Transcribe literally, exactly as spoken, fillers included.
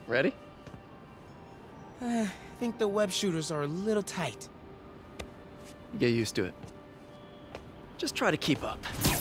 Ready? Uh, I think the web shooters are a little tight. Get used to it. Just try to keep up.